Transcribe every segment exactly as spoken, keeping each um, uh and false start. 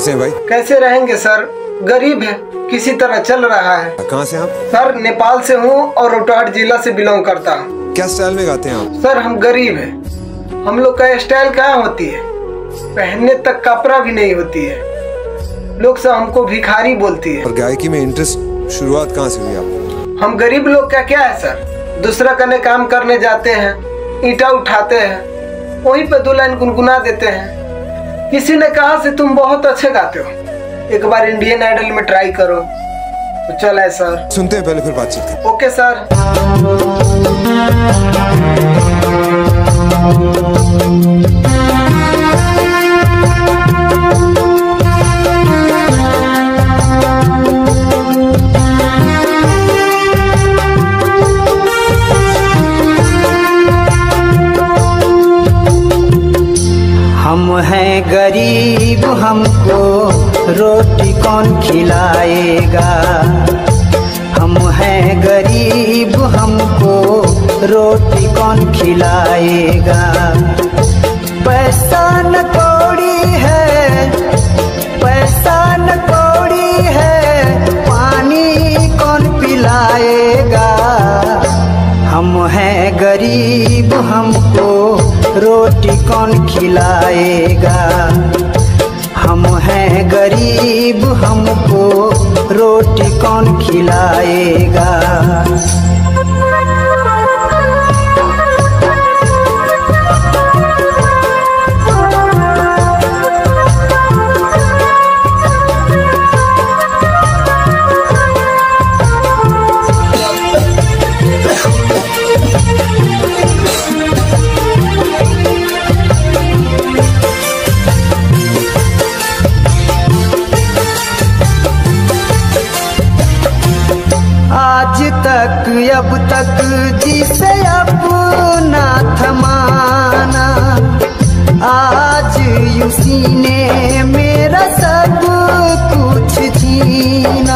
कैसे हैं भाई? कैसे रहेंगे सर, गरीब है, किसी तरह चल रहा है। कहाँ से आप? सर नेपाल से हूँ और रोहतास जिला से बिलोंग करता हूँ। क्या स्टाइल में गाते हैं आप? सर हम गरीब हैं, हम लोग का स्टाइल कहाँ होती है, पहनने तक कपड़ा भी नहीं होती है, लोग सब हमको भिखारी बोलती है। और गायकी में इंटरेस्ट शुरुआत कहाँ से हुई आप? हम गरीब लोग का क्या है सर, दूसरा कने काम करने जाते हैं, ईंटा उठाते हैं, वहीं पे दो लाइन गुनगुना देते हैं। किसी ने कहा से तुम बहुत अच्छे गाते हो, एक बार इंडियन आइडल में ट्राई करो, तो चल है सर। सुनते हैं पहले फिर बातचीत करें। Okay sir. हम हैं गरीब, हमको रोटी कौन खिलाएगा। हम हैं गरीब, हमको रोटी कौन खिलाएगा। पैसा न कौड़ी है, पैसा न कौड़ी है, पानी कौन पिलाएगा। हम हैं गरीब, हमको रोटी कौन खिलाएगा। हम हैं गरीब, हमको रोटी कौन खिलाएगा। आज तक अब तक जिसे अपना थमाना, आज उसी ने मेरा सब कुछ छीना।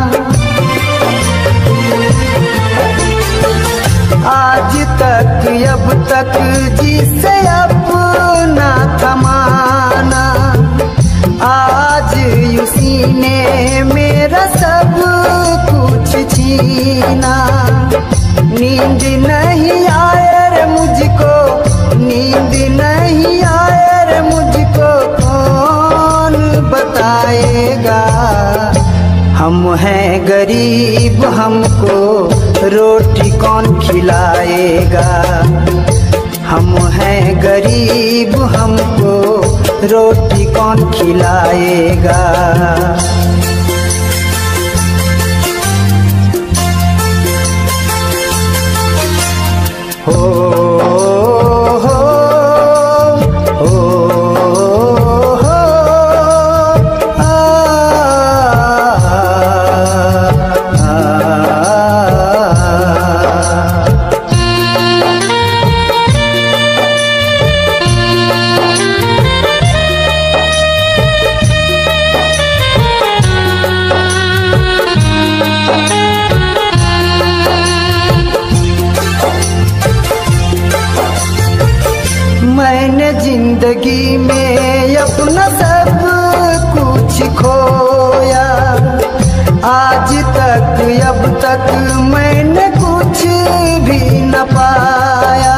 आज तक अब तक जिसे अपना थमाना, आज उसी ने मेरा सब कुछ छीना। नींद नहीं आए रे मुझको, नींद नहीं आए रे मुझको, कौन बताएगा। हम हैं गरीब, हमको रोटी कौन खिलाएगा। हम हैं गरीब, हमको रोटी कौन खिलाएगा। हो हो हो हो आ, आ, आ, मैंने जिंदगी में अपना सब कुछ खोया, आज तक अब तक मैंने कुछ भी न पाया।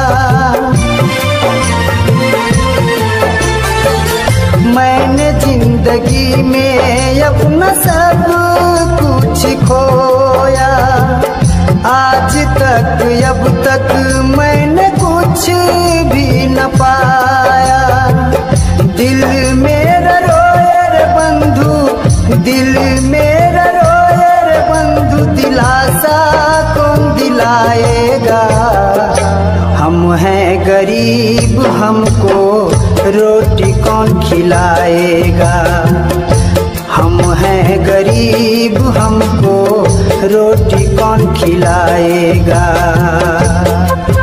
मैंने जिंदगी में अपना सब कुछ खोया, आज तक अब तक मैंने कुछ भी न पाया। दिल मेरा रोए रे बंधु, दिल मेरा रोए रे बंधु, दिलासा कौन दिलाएगा। हम हैं गरीब, हमको रोटी कौन खिलाएगा। हम हैं गरीब, हमको रोटी कौन खिलाएगा।